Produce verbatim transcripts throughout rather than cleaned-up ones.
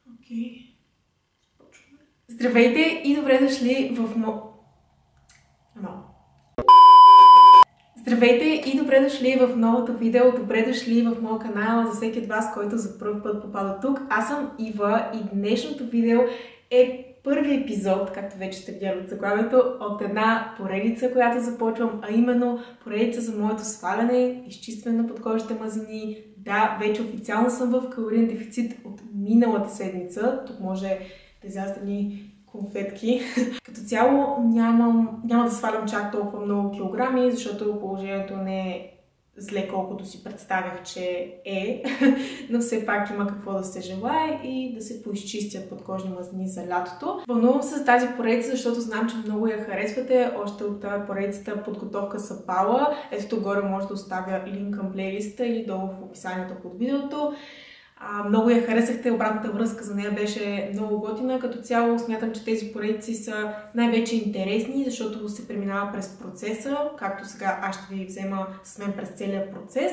Окей. Почваме. Здравейте и добре дошли в мо... No. Здравейте и добре дошли в новото видео. Добре дошли в моя канал за всеки от вас, който за първ път попада тук. Аз съм Ива и днешното видео е първи епизод, както вече сте видяли от заглавието, от една поредица, която започвам, а именно поредица за моето сваляне, изчистване на подкожните мазнини. Да, вече официално съм в калориен дефицит от миналата седмица. Тук може да излязат ни конфетки. Като цяло нямам, няма да свалям чак толкова много килограми, защото положението не е зле, колкото си представях, че е. Но все пак има какво да се желае и да се поизчистят подкожни мазнини за лятото. Вълнувам се за тази поредица, защото знам, че много я харесвате. Още от поредицата подготовка с Апала. Ето тук горе може да оставя линк към плейлиста или долу в описанието под видеото. А, много я харесахте, обратната връзка за нея беше много готина. Като цяло смятам, че тези поредици са най-вече интересни, защото се преминава през процеса, както сега аз ще ви взема с мен през целия процес.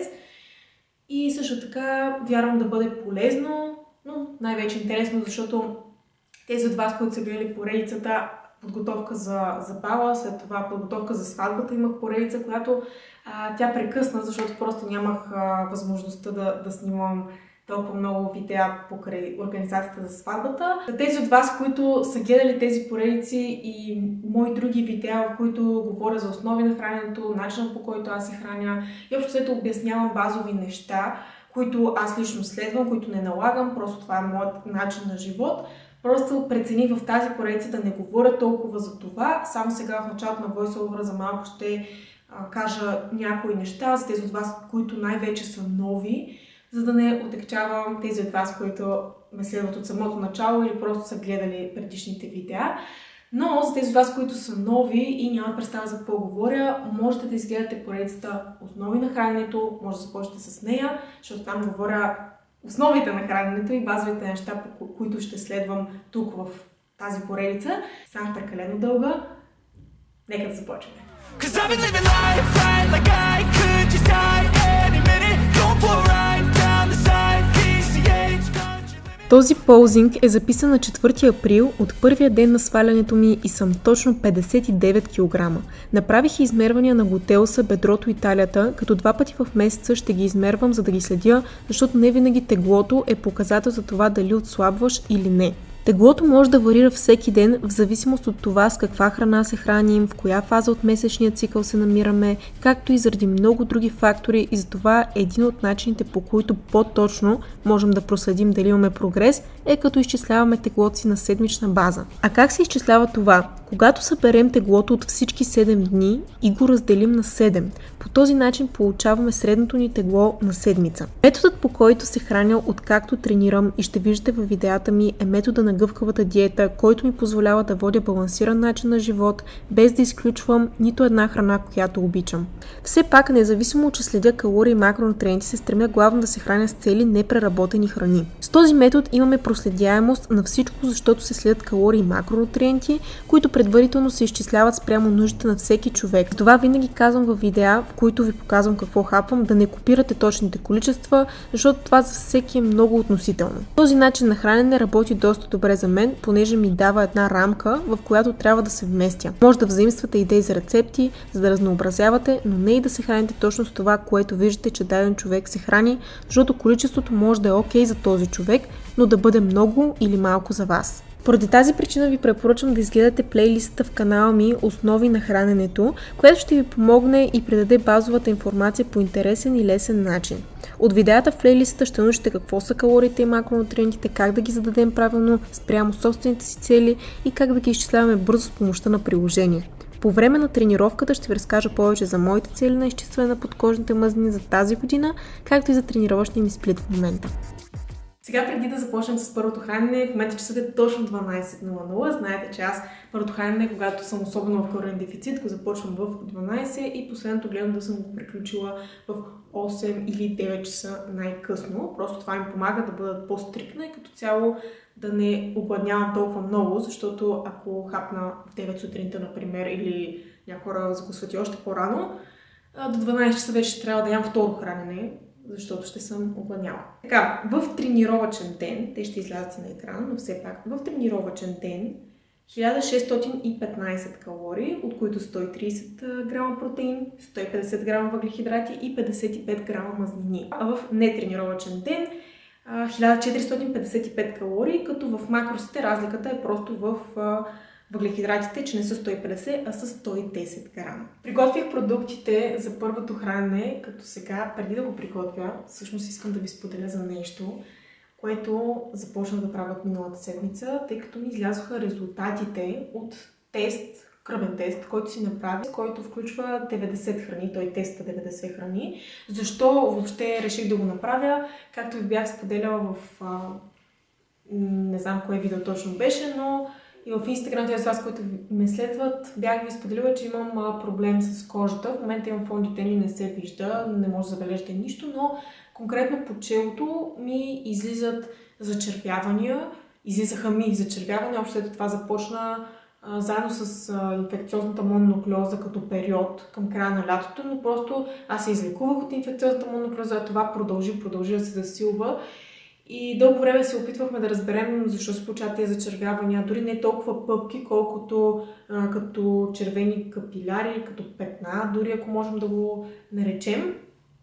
И също така вярвам да бъде полезно, но най-вече интересно, защото тези от вас, които са гледали поредицата подготовка за Запала, след това подготовка за сватбата, имах поредица, която а, тя прекъсна, защото просто нямах а, възможността да, да снимам толкова много видеа покрай организацията за сватбата. Тези от вас, които са гледали тези поредици и мои други видеа, в които говоря за основи на храненето, начинът по който аз се храня и общо след обяснявам базови неща, които аз лично следвам, които не налагам, просто това е моят начин на живот. Просто прецених в тази поредица да не говоря толкова за това. Само сега в началото на voiceover за малко ще а, кажа някои неща за тези от вас, които най-вече са нови, за да не отегчавам тези от вас, които ме следват от самото начало или просто са гледали предишните видеа. Но за тези от вас, които са нови и нямат представа за какво говоря, можете да изгледате поредицата Основи на храненето, може да започнете с нея, защото там говоря основите на храненето и базовите неща, по които ще следвам тук в тази поредица. Станах прекалено дълга. Нека да започваме. Този ползинг е записан на четвърти април от първия ден на свалянето ми и съм точно петдесет и девет килограма. Направих измервания на глутеуса, бедрото и талията, като два пъти в месеца ще ги измервам, за да ги следя, защото не винаги теглото е показател за това дали отслабваш или не. Теглото може да варира всеки ден в зависимост от това с каква храна се храним, в коя фаза от месечния цикъл се намираме, както и заради много други фактори, и затова е един от начините, по които по-точно можем да проследим дали имаме прогрес, е като изчисляваме теглото си на седмична база. А как се изчислява това? Когато съберем теглото от всички седем дни и го разделим на седем, по този начин получаваме средното ни тегло на седмица. Методът, по който се храня откакто тренирам и ще виждате във видеята ми, е метода на гъвкавата диета, който ми позволява да водя балансиран начин на живот, без да изключвам нито една храна, която обичам. Все пак, независимо, че следя калории и макронутриенти, се стремя главно да се храня с цели непреработени храни. С този метод имаме проследяемост на всичко, защото се следят калории и макронутриенти, които предварително се изчисляват спрямо нуждите на всеки човек. Това винаги казвам във видеа, в които ви показвам какво хапвам, да не копирате точните количества, защото това за всеки е много относително. Този начин на хранене работи доста добре за мен, понеже ми дава една рамка, в която трябва да се вместя. Може да взаимствате идеи за рецепти, за да разнообразявате, но не и да се храните точно с това, което виждате, че даден човек се храни, защото количеството може да е окей за този човек, но да бъде много или малко за вас. Поради тази причина ви препоръчвам да изгледате плейлистата в канала ми Основи на храненето, която ще ви помогне и предаде базовата информация по интересен и лесен начин. От видеята в плейлистата ще научите какво са калориите и макронутриентите, как да ги зададем правилно спрямо собствените си цели и как да ги изчисляваме бързо с помощта на приложение. По време на тренировката ще ви разкажа повече за моите цели на изчистване на подкожните мазнини за тази година, както и за тренировъчния ми сплит в момента. Сега, преди да започнем с първото хранене, в момента часът е точно дванайсет нула нула. Знаете, че аз първото хранене, когато съм особено в калориен дефицит, го започвам в дванайсет и последното гледам да съм го приключила в осем или девет часа най-късно. Просто това ми помага да бъда по-стрикна и като цяло да не огладнявам толкова много, защото ако хапна в девет сутринта, например, или някои хора закусват и още по-рано, до дванайсет часа вече трябва да ям второ хранене. защото ще съм огладняла. Така, в тренировъчен ден, те ще излязат на екран, но все пак, в тренировъчен ден хиляда шестстотин и петнайсет калории, от които сто и трийсет грама протеин, сто и петдесет грама въглехидрати и петдесет и пет грама мазнини. А в нетренировъчен ден хиляда четиристотин петдесет и пет калории, като в макросите разликата е просто в въглехидратите, че не са сто и петдесет, а са сто и десет грама. Приготвих продуктите за първото хранене, като сега, преди да го приготвя, всъщност искам да ви споделя за нещо, което започнах да правя от миналата седмица, тъй като ми излязоха резултатите от тест, кръвен тест, който си направих, който включва деветдесет храни, той теста деветдесет храни. Защо въобще реших да го направя? Както ви бях споделяла в... А, не знам кое видео точно беше, но и в Instagram, тези вас, които ме следват, бях ви споделила, че имам а, проблем с кожата. В момента имам фондитени, не се вижда, не може да забележите нищо, но конкретно по челото ми излизат зачервявания, излизаха ми зачервявания, общо след това започна а, заедно с а, инфекциозната мононуклеоза като период към края на лятото, но просто аз се излекувах от инфекциозната мононуклеоза, а това продължи, продължи да се засилва. И дълго време се опитвахме да разберем защо се получават тези зачервявания, дори не толкова пъпки, колкото а, като червени капиляри, като петна, дори ако можем да го наречем,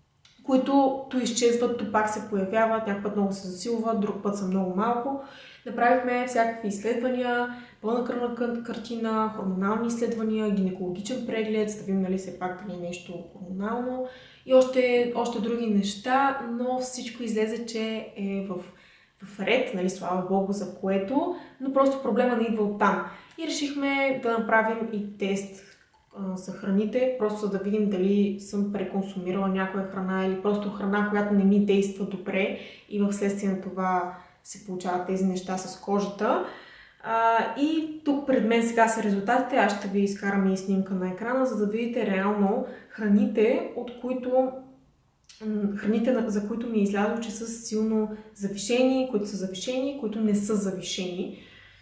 които то изчезват, то пак се появяват, някак път много се засилват, друг път са много малко. Направихме всякакви изследвания, пълна кръвна картина, хормонални изследвания, гинекологичен преглед, за да видим нали все пак дали е нещо хормонално и още, още други неща, но всичко излезе, че е в, в ред, нали, слава Богу за което, но просто проблема не идва оттам. И решихме да направим и тест а, за храните, просто за да видим дали съм преконсумирала някоя храна или просто храна, която не ми действа добре и в следствие на това се получават тези неща с кожата. А, и тук пред мен сега са резултатите. Аз ще ви изкарам и снимка на екрана, за да видите реално храните, от които, храните, за които ми е излязло, че са силно завишени, които са завишени, които не са завишени.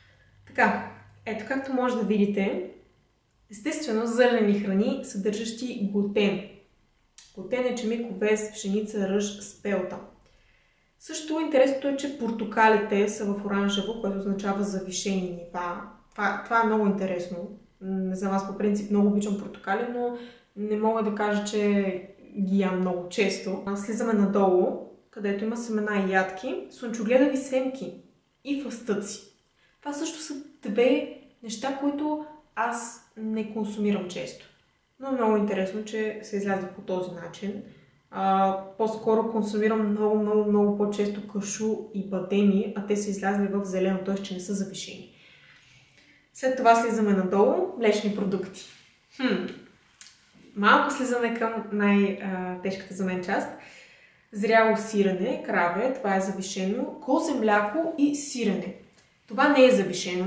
Така, ето както може да видите, естествено зърнени храни, съдържащи глутен. Глутен е чемик, овес, пшеница, ръж, спелта. Също интересното е, че портокалите са в оранжево, което означава завишени нива. Това, това е много интересно. Не знам, аз по принцип много обичам портокали, но не мога да кажа, че ги ям много често. Слизаме надолу, където има семена и ядки, слънчогледави семки и фъстъци. Това също са две неща, които аз не консумирам често. Но е много интересно, че се излязли по този начин. Uh, по-скоро консумирам много, много, много по-често кашу и бадеми, а те са излязли в зелено, т.е. че не са завишени. След това слизаме надолу, млечни продукти. Хм. Малко слизаме към най-тежката за мен част. Зряло сирене, краве, това е завишено, козе мляко и сирене. Това не е завишено.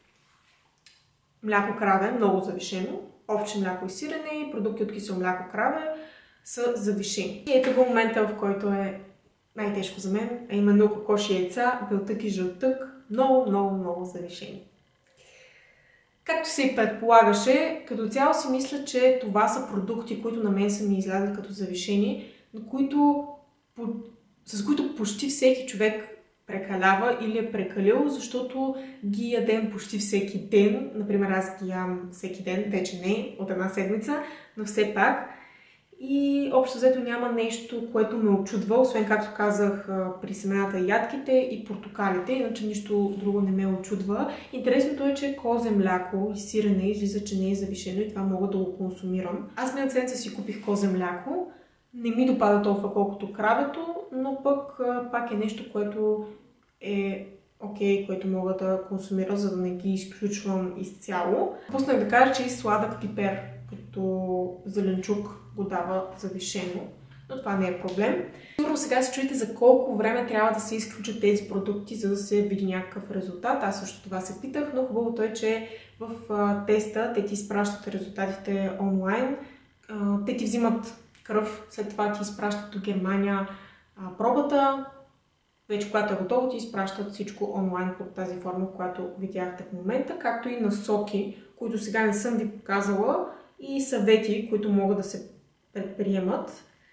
Мляко краве е много завишено, овче мляко и сирене, продукти от кисело мляко краве са завишени. И ето го момента, в който е най-тежко за мен, а именно кокоши яйца, белтък и жълтък, много, много, много завишени. Както се и предполагаше, като цяло си мисля, че това са продукти, които на мен са ми излязли като завишени, но които, с които почти всеки човек прекалява или е прекалил, защото ги ядем почти всеки ден. Например, аз ги ям всеки ден, вече не, от една седмица, но все пак. И общо взето няма нещо, което ме очудва, освен както казах при семената и ядките и портокалите, иначе нищо друго не ме очудва. Интересното е, че козе мляко и сирене излиза, че не е завишено и това мога да го консумирам. Аз миналата седмица си купих козе мляко, не ми допада толкова колкото кравето, но пък пак е нещо, което е окей, което мога да консумирам, за да не ги изключвам изцяло. Пуснах да кажа, че и сладък пипер, като зеленчук, го дава завишено, но това не е проблем. Сигурно сега се чуете за колко време трябва да се изключат тези продукти, за да се види някакъв резултат. Аз също това се питах, но хубавото е, че в а, теста те ти изпращат резултатите онлайн. А, те ти взимат кръв, след това ти изпращат до Германия а, пробата. Вече когато е готово, ти изпращат всичко онлайн под тази форма, в която видяхте в момента, както и насоки, които сега не съм ви показала, и съвети, които могат да се предприемат.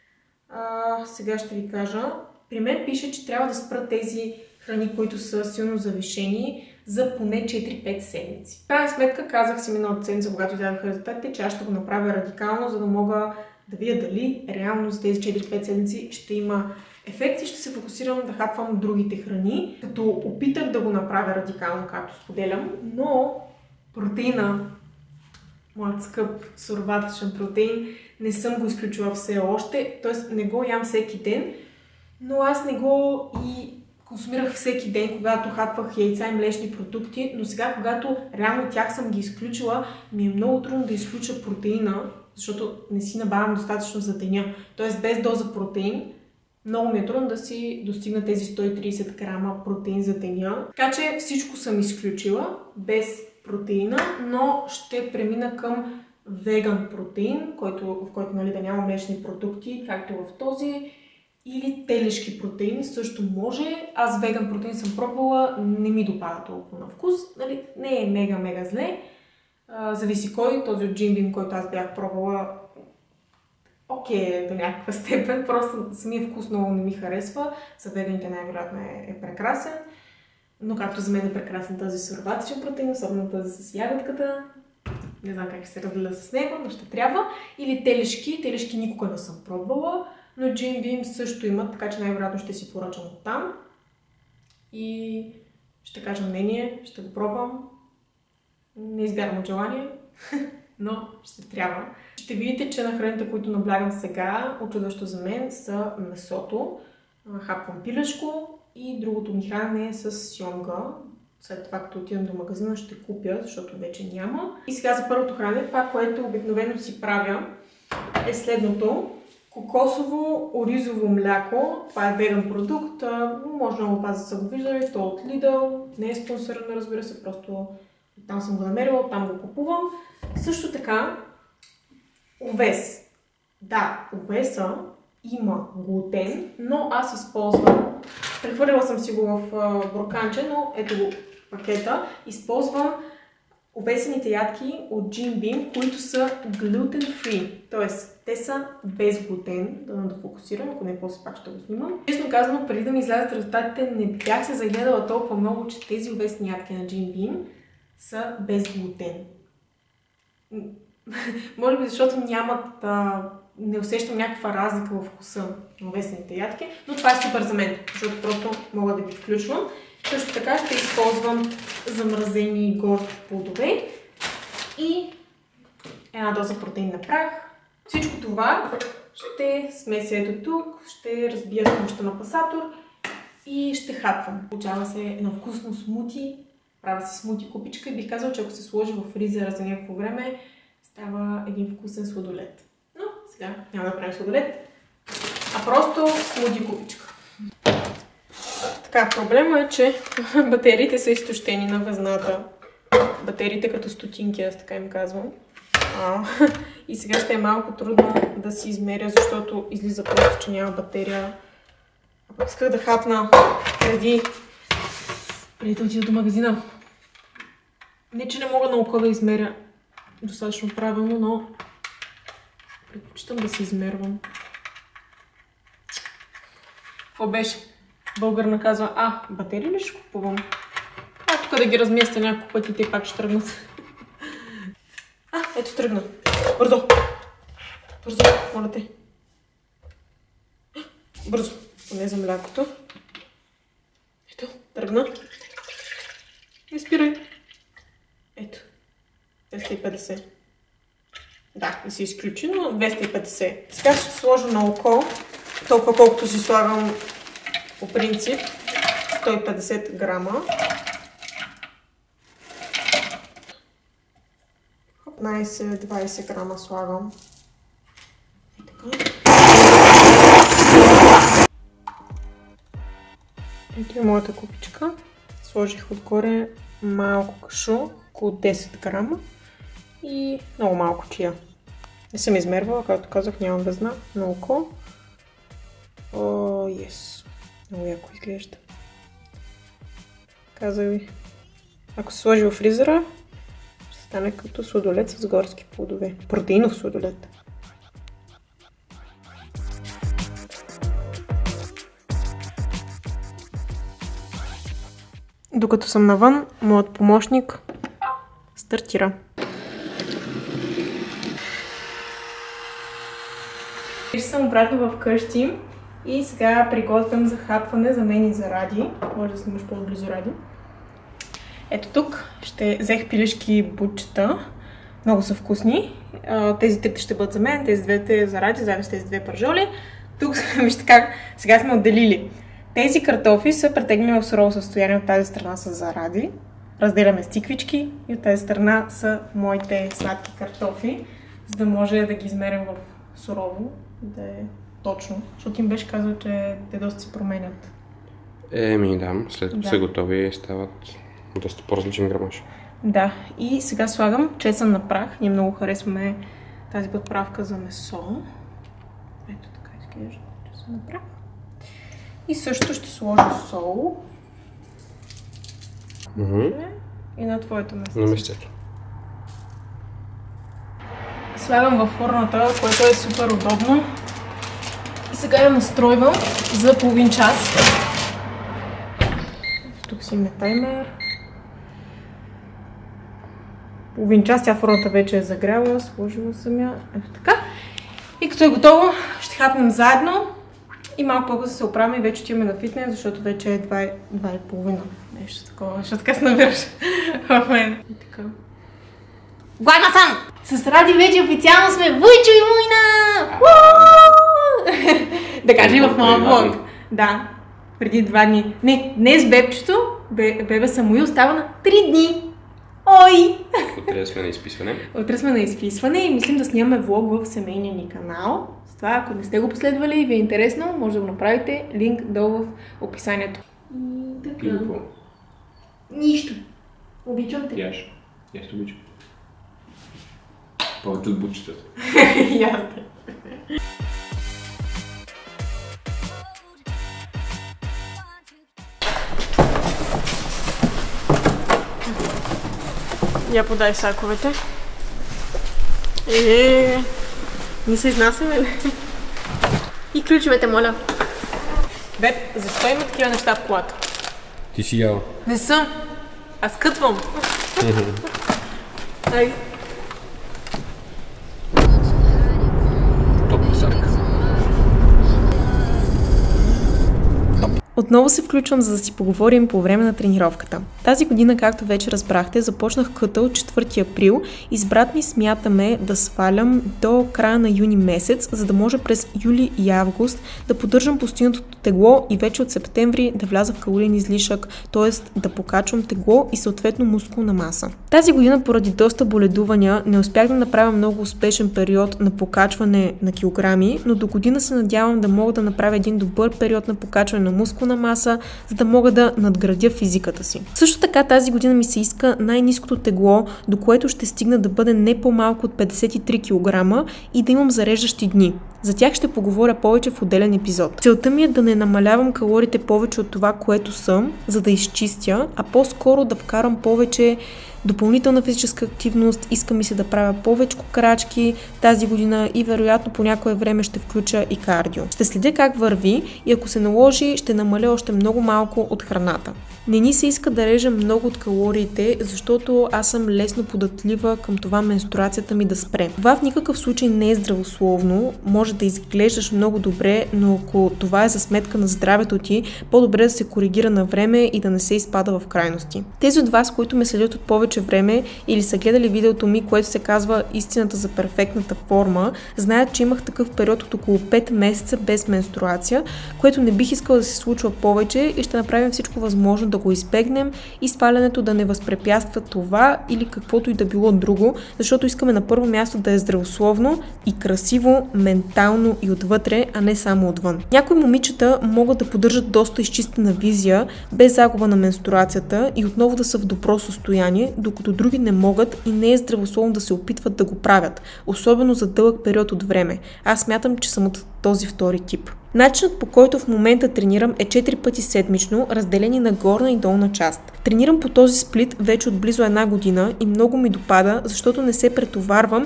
А, сега ще ви кажа. При мен пише, че трябва да спра тези храни, които са силно завишени, за поне четири-пет седмици. В крайна сметка казах си миналата седмица, когато изгледаха резултатите, че аз ще го направя радикално, за да мога да видя дали реално за тези четири-пет седмици ще има ефект и ще се фокусирам да хапвам другите храни, като опитах да го направя радикално, както споделям, но протеина, моят скъп суроватъчен протеин, не съм го изключила все още, т.е. не го ям всеки ден, но аз не го и консумирах всеки ден, когато хапвах яйца и млечни продукти, но сега, когато реално тях съм ги изключила, ми е много трудно да изключа протеина, защото не си набавям достатъчно за деня. Тоест без доза протеин, много ми е трудно да си достигна тези сто и трийсет грама протеин за деня. Така че всичко съм изключила без протеина, но ще премина към веган протеин, който, в който нали, да няма млечни продукти, както в този. Или телешки протеин също може. Аз веган протеин съм пробвала, не ми допада толкова на вкус. Нали, не е мега-мега зле. А, зависи кой. Този от Jim Beam, който аз бях пробвала, окей okay, до някаква степен. Просто самия вкус много не ми харесва. За веганите най-вероятно е, е прекрасен. Но както за мен е прекрасен този суроватъчен протеин, особено този с ягодката. Не знам как ще се разделя с него, но ще трябва. Или телешки. Телешки никога не съм пробвала. Но Jim Beam също имат, така че най-вероятно ще си поръчам от там. И ще кажа мнение, ще го пробвам. Не изгарям от желание, но ще трябва. Ще видите, че на храните, които наблягам сега, очудващо за мен, са месото. Хапвам пилешко и другото ми хранене е с сьомга. След това, като отидам до магазина, ще купя, защото вече няма. И сега за първото хранене, това, което обикновено си правя, е следното. Кокосово оризово мляко. Това е веган продукт. Може много паза да са го виждали. То от Lidl. Не е спонсорирано, разбира се. Просто там съм го намерила, там го купувам. Също така овес. Да, овеса има глутен, но аз използвам, прехвърляла съм си го в бурканче, но ето го пакета, използвам овесените ядки от Jim Beam, които са gluten free, т.е. те са без глутен, да да фокусирам, ако не после пак ще го снимам. Честно казано, преди да ми излязат резултатите, не бях се загледала толкова много, че тези овесни ядки на Jim Beam са без глутен. Може би защото нямат, а, не усещам някаква разлика в вкуса на овесните ядки, но това е супер за мен, защото просто мога да ги включвам. Също така ще използвам замразени горски плодове и една доза протеин на прах. Всичко това ще смеся ето тук, ще разбия с помощта на пасатор и ще хапвам. Получава се едно вкусно смути, правя се смути купичка и бих казала, че ако се сложи в фризера за някакво време, става един вкусен сладолед. Но сега няма да правим сладолед, а просто смути купичка. Така, проблема е, че батериите са изтощени на везната. Батериите като стотинки, аз така им казвам. А, и сега ще е малко трудно да си измеря, защото излиза просто, че няма батерия. А пък исках да хапна преди, преди да отида до магазина. Не, че не мога на око да измеря достатъчно правилно, но предпочитам да се измервам. Какво беше? Българна казва, а, батерии ли ще купувам? А, тук да ги разместя няколко пъти, те пак ще тръгнат. А, ето тръгна. Бързо! Бързо, моля те. Бързо, поне за млякото. Ето, тръгна. Не спирай. Ето, двеста и петдесет. Да, не се изключи, но двеста и петдесет. Сега ще сложа на око, толкова колкото си слагам по принцип, сто и петдесет грама. петнайсет-двайсет грама слагам. И така. Ето е моята купичка. Сложих отгоре малко кашу, около десет грама и много малко чия. Не съм измервала, както казах, нямам везна на око. О, ес! Много яко изглежда. Казах ви, ако се сложи в фризера, ще стане като сладолед с горски плодове. Протеинов сладолед. Докато съм навън, моят помощник стартира. Вече съм обратно в къщи и сега приготвям за хапване за мен и за Ради. Може да снимаш по-близо, Ради. Ето тук ще взех пилешки бутчета. Много са вкусни. Тези трите ще бъдат за мен, тези двете за Ради, заедно с тези две пържоли. Тук вижте как сега сме отделили. Тези картофи са претеглени в сурово състояние, от тази страна са за Ради. Разделяме стиквички и от тази страна са моите сладки картофи, за да може да ги измерим в сурово, да е точно. Защото им беше казал, че те доста се променят. Еми да, след като да. са готови стават доста по-различен грамаж. Да, и сега слагам чесън на прах. Ние много харесваме тази подправка за месо. Ето така изглежда чесън на прах. И също ще сложа сол. Mm-hmm. И на твоето место. На местето. Слагам във фурната, което е супер удобно. И сега я настройвам за половин час. Тук си има таймер. Половин час, тя фурната вече е загряла, сложила съм я. Ето така. И като е готово, ще хапнем заедно. И малко по-късно се оправим и вече отиваме на фитнес, защото вече е два и половина. Нещо такова, защото така се набираш в мен. И така. Гладна съм! С Ради вече официално сме Войчо и Муйна! Да кажа и в моя влог. Да, преди два дни. Не, днес бебчето, бебе Самуил, става на три дни. Ой! Утре сме на изписване. Утре сме на изписване и мислим да снимаме влог в семейния ни канал. С това, ако не сте го последвали и ви е интересно, може да го направите. Линк долу в описанието. И така. Нищо. Обичам те. Яш. Яш те обичам. Повече от бутчетата. Ясно. Я подай саковете. Е, ни се изнасяме ли? И ключовете, моля. Беб, защо има такива неща в колата? Ти си яла. Не съм. Аз кътвам. Ай. Топла сарка. Отново се включвам, за да си поговорим по време на тренировката. Тази година, както вече разбрахте, започнах къта от четвърти април и с брат ми смятаме да свалям до края на юни месец, за да може през юли и август да поддържам постигнатото тегло и вече от септември да вляза в калориен излишък, т.е. да покачвам тегло и съответно мускулна маса. Тази година поради доста боледувания не успях да направя много успешен период на покачване на килограми, но до година се надявам да мога да направя един добър период на покачване на мускулна маса, за да мога да надградя физиката си. Също така тази година ми се иска най-ниското тегло, до което ще стигна да бъде не по-малко от петдесет и три килограма и да имам зареждащи дни. За тях ще поговоря повече в отделен епизод. Целта ми е да не намалявам калориите повече от това, което съм, за да изчистя, а по-скоро да вкарам повече допълнителна физическа активност, иска ми се да правя повече крачки тази година и вероятно по някое време ще включа и кардио. Ще следя как върви и ако се наложи, ще намаля още много малко от храната. Не ни се иска да режем много от калориите, защото аз съм лесно податлива към това менструацията ми да спре. Това в никакъв случай не е здравословно, може да изглеждаш много добре, но ако това е за сметка на здравето ти, по-добре да се коригира на време и да не се изпада в крайности. Тези от вас, които ме следят от повече време или са гледали видеото ми, което се казва Истината за перфектната форма, знаят, че имах такъв период от около пет месеца без менструация, което не бих искала да се случва повече и ще направим всичко възможно да го избегнем и свалянето да не възпрепятства това или каквото и да било друго, защото искаме на първо място да е здравословно и красиво, ментално и отвътре, а не само отвън. Някои момичета могат да поддържат доста изчистена визия, без загуба на менструацията и отново да са в добро състояние, докато други не могат и не е здравословно да се опитват да го правят, особено за дълъг период от време. Аз смятам, че съм от този втори тип. Начинът, по който в момента тренирам, е четири пъти седмично, разделени на горна и долна част. Тренирам по този сплит вече от близо една година и много ми допада, защото не се претоварвам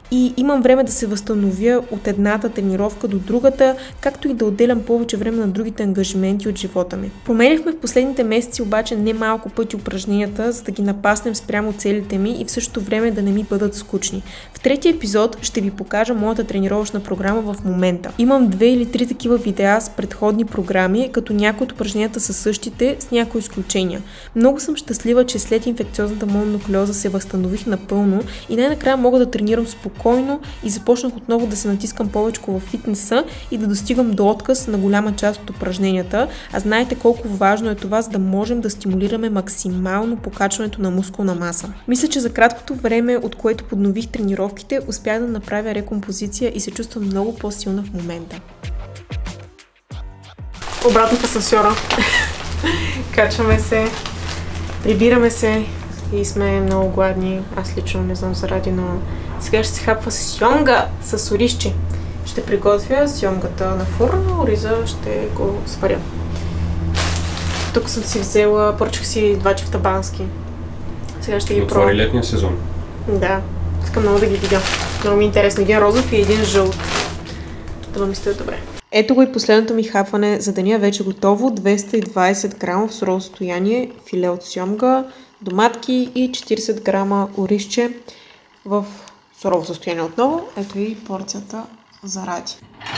и имам време да се възстановя от едната тренировка до другата, както и да отделям повече време на другите ангажименти от живота ми. Променихме в последните месеци обаче не малко пъти упражненията, за да ги напаснем спрямо целите ми и в същото време да не ми бъдат скучни. В третия епизод ще ви покажа моята тренировъчна програма в момента. Имам две или три такива видеа с предходни програми, като някои от упражненията са същите, с някои изключения. Много съм щастлива, че след инфекциозната мононуклеоза се възстанових напълно и най-накрая мога да тренирам спокойно и започнах отново да се натискам повече в фитнеса и да достигам до отказ на голяма част от упражненията, а знаете колко важно е това, за да можем да стимулираме максимално покачването на мускулна маса. Мисля, че за краткото време, от което поднових тренировките, успях да направя рекомпозиция и се чувствам много по-силна в момента. Обратно в асансьора. Качваме се, прибираме се и сме много гладни. Аз лично не знам заради, но сега ще се хапва сьомга с орище. Ще приготвя сьомгата на фурна, ориза ще го сваря. Тук съм си взела, поръчах си два чифтабански. Сега ще ги пробвам. Отвори летния сезон. Да, искам много да ги видя. Много ми е интересно. Един розов и един жълт. Да ми стоят добре. Ето го и последното ми хапване за деня, вече готово. двеста и двадесет грама в сурово състояние филе от сьомга, доматки и четиридесет грама оризче в сурово състояние отново. Ето и порцията за Ради.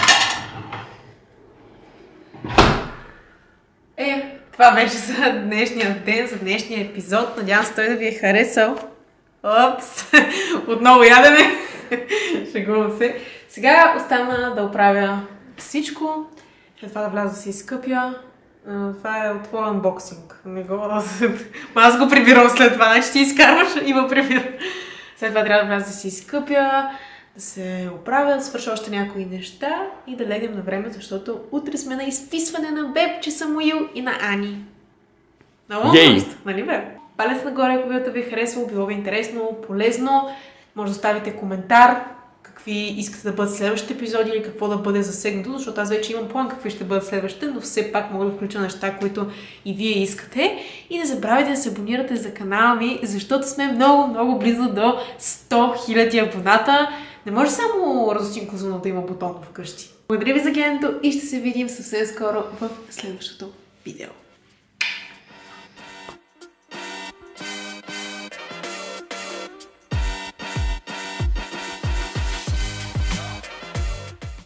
Е, това беше за днешния ден, за днешния епизод. Надявам се той да ви е харесал. Опс! Отново ядене. Шегувам се. Сега остана да оправя всичко. След това да вляза да се изкъпя. Това е от твой анбоксинг. Не го... Аз го прибирам след това. Значи ти изкарваш и го прибирам. След това трябва да вляза да се изкъпя, да се оправя, да свърша още някои неща и да легнем на време, защото утре сме на изписване на Бебче Самуил и на Ани. Много много, нали бе? Палец нагоре, ако видеото ви е харесало, било ви интересно, полезно. Може да оставите коментар, какви искате да бъдат следващите епизоди или какво да бъде засегнато, защото аз вече имам план какви ще бъдат следващите, но все пак мога да включа неща, които и вие искате. И не забравяйте да се абонирате за канала ми, защото сме много, много близо до сто хиляди абоната. Не може само Радостин Козунов да има бутон вкъщи. Благодаря ви за гледането и ще се видим съвсем скоро в следващото видео.